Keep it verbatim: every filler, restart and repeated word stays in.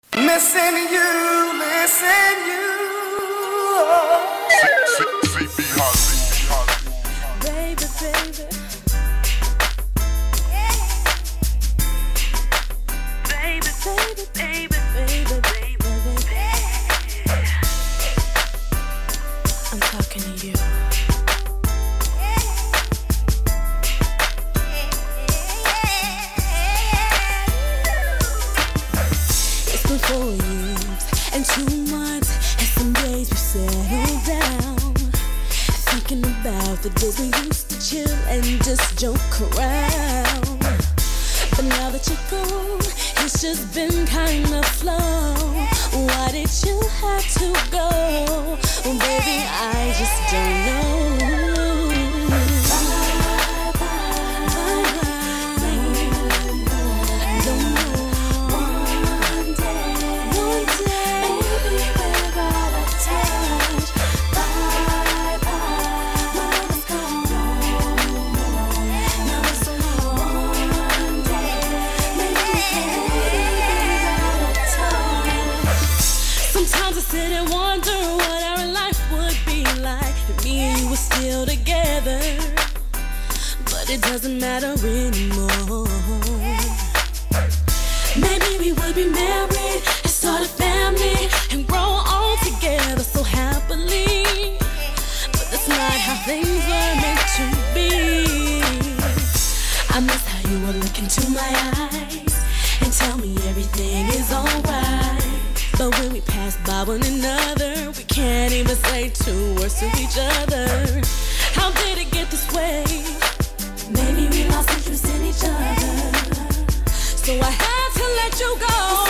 Missing you, missing you. Baby, baby. Baby, baby, baby, baby, baby, baby. I'm talking to you. It's been four years and two months and some days we settled down. Thinking about the days we used to chill and just joke around. But now that you're gone, it's just been kind of slow. Why did you have to go? Oh, baby, I just don't know. Bye, bye, bye, bye. Don't know. One day, one day, baby, we're out of touch. Bye, bye, mama's gone. Now it's alone. One day, maybe we're out of touch. Sometimes I sit and wonder what our life would be like if me and you were still together. But it doesn't matter anymore. Maybe we would be married and start a family and grow all together so happily. But that's not how things were meant to be. I miss how you would look into my eyes and tell me everything is alright. But when we pass by one another, we can't even say two words to each other. How did it get this way? Maybe we lost interest in each other, so I had to let you go.